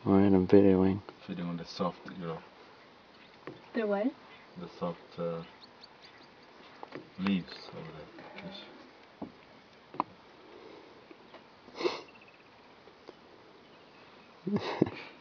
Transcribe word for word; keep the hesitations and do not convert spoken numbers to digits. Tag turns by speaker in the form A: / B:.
A: Alright, I'm videoing.
B: Feeding on the soft, you know.
C: The what?
B: The soft uh, leaves of the fish.